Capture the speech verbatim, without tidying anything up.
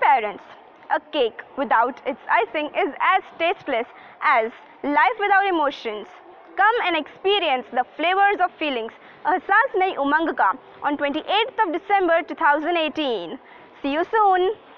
parents. A cake without its icing is as tasteless as life without emotions. Come and experience the flavors of feelings. एहसास नई उमंग का on twenty-eighth of December two thousand eighteen. See you soon.